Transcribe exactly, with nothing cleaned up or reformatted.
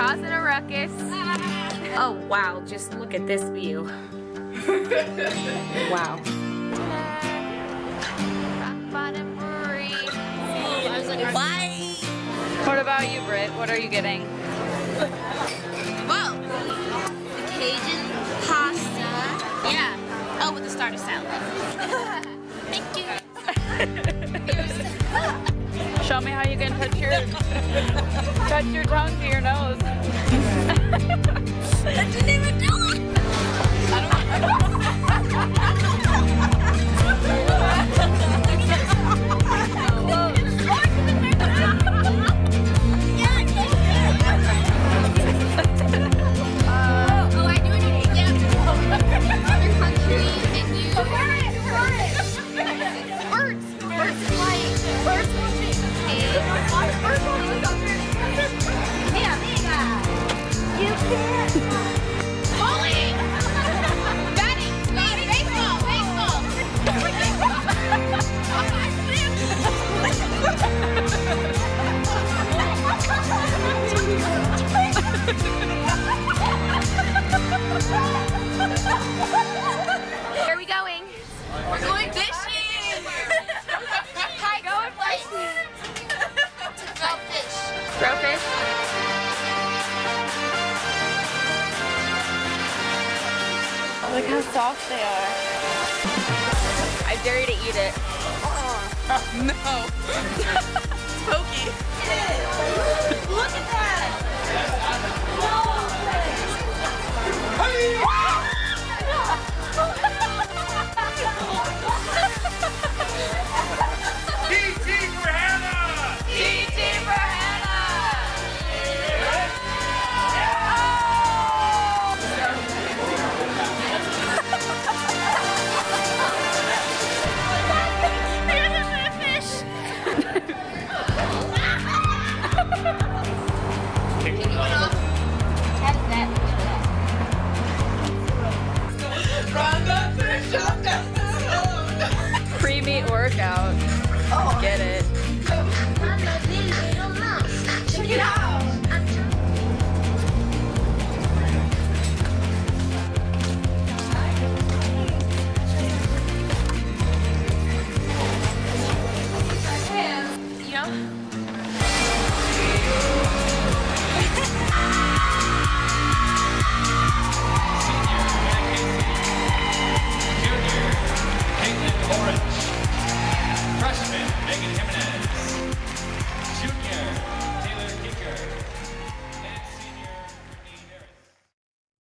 causing a ruckus. Oh wow, just look at this view. Wow. Rock Bottom Brewery. Why? What about you, Britt? What are you getting? Whoa! The Cajun pasta. Yeah. Oh, with the starter salad. Thank you. Show me how you can touch your touch your tongue to your nose. I didn't even do it. I don't Where are we going? We're going fishing! Hi, going fishing. To throw fish. Throw fish. Look how soft they are. I dare you to eat it. No. Pokey. Look at that! T T for Hannah! T T for Hannah! Here's another fish! How does that Pre-meet workout. Get it.